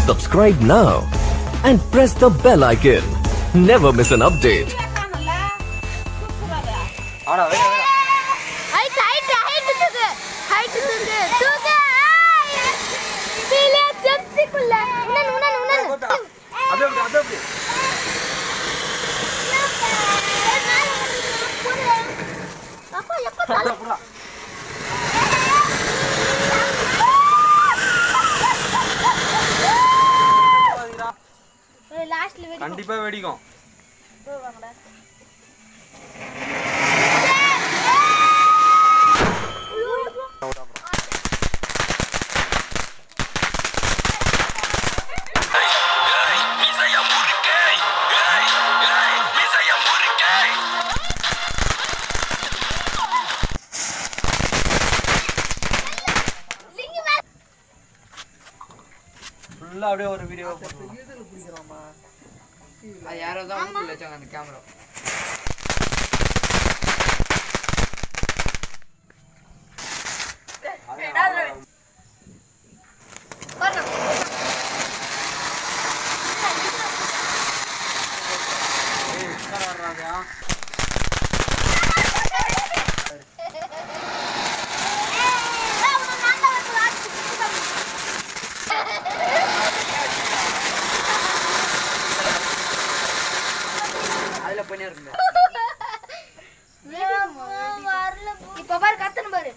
Subscribe now and press the bell icon. Never miss an update. கண்டிப்பா வெடிக்கும். ஃபுல்லா அப்படியே ஒரு வீடியோ போடுறோமா? அது யாரோ தான் ஊர்ல வச்சாங்க அந்த கேமரா. இப்ப பாரு கத்தன பாரு.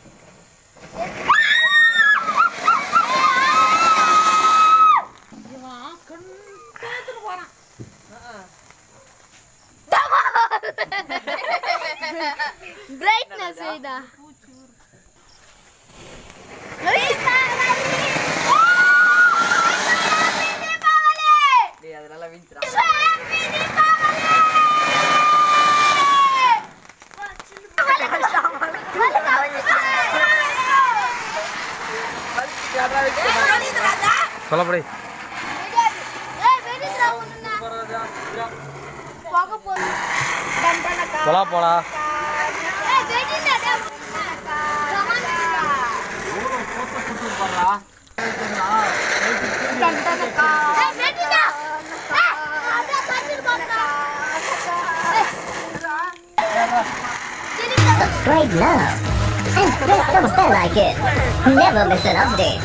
இவன் கண்டத்துல போறான். பிரைட்னஸ் வைடா. டேய் அதனால வீட்றா. சொல்லப்படி. போலா போலா. Subscribe now and press the bell icon. Never miss an update.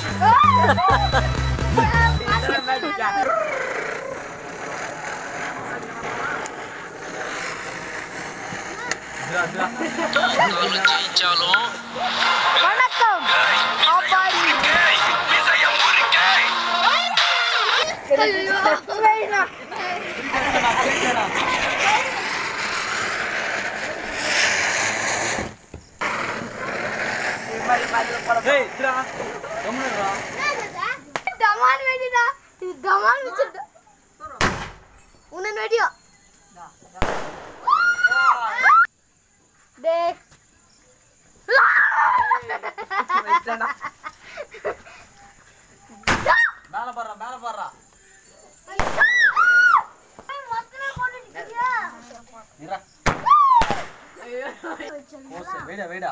வணக்கம். ஆபாரி. ஏய் இட்ரா கம்முனடா. டமால் வெடிடா. இது டமால் வெச்சிட்ட. உன்னன் வெடியோ. டேய். வெச்சடா. மேல பாறா. மொத்தமா போட்டுட்டியா? நிரா. போஸ் வெடா.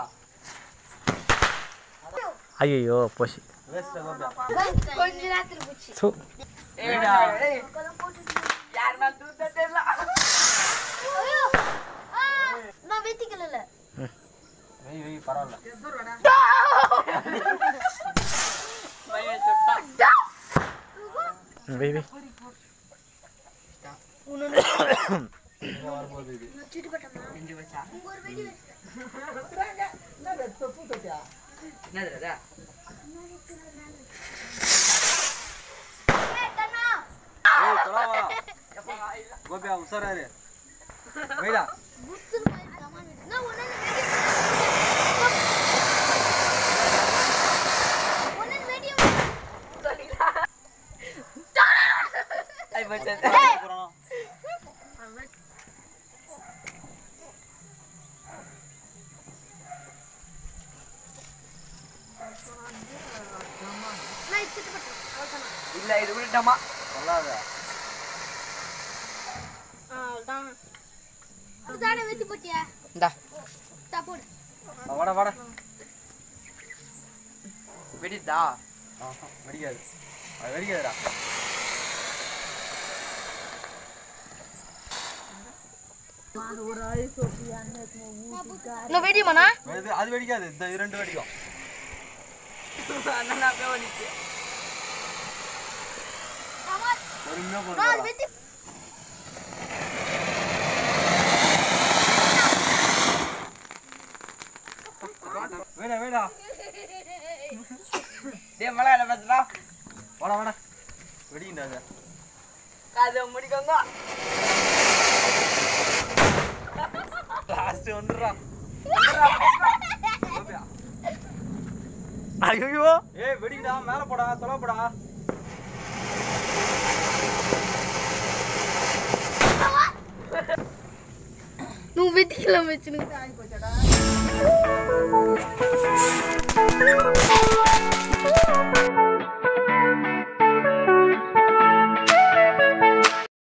ஐயோ போச்சு. வேஸ்ட் ஆகுதா? கொஞ்ச நேரத்துல போச்சு. சோ வெடா. யார் மேல தூத்த தெரியல. ஐயோ. நான் வெட்டிக்கல. வெய் பரவாயில்லை. பைய சுட்டா. வெய் உன்னன் வரும்போது இது சுட்டு போட்டமா? இங்க வச்சா. ஒரு வெடி வெச்சு. என்னடா தொப்பு தொட்டியா? என்னடா? ஏய் தண்ணா. ஏய் தொலா வா. கோபியா உசராரு. வெயிடா. புஸ்ஸுன்னு மாதிரி டமால் வெடி. நான் உன்னன் வெடி. உன்னன் வெடி. சொல்லிடா. ஐ பச்சே. போறோம். நான் சுட்டு போட்டேன். அவ்வளவுதான். இல்ல இது விட்டமா. சொல்லாத. அவ்வளவுதான். அதுதானே வெட்டி போட்டியா? இந்தா. போடு. வாடா. வெடிதா? வெடிக்காது. அது வெடிக்காதடா. இன்னும் வெடியுமாண்ணா? அது வெடிக்காது. இந்த 2 வெடிக்கும். அண்ணா போய் ஓடிச்சு. பொறுமையா அது போடுறா. வெட்டி வேடா. டேய் மலையாள பேசுடா. வாடா. வெடிக்கிண்டா அது. அது முடிக்கங்க. லாஸ்ட் வந்துடுறா. ஐயோ ஏய் வெடிடா, மேல போடா, தொலை போடா. నువ్వు వెతికిలా వచ్చిన ஆகி போச்சடா.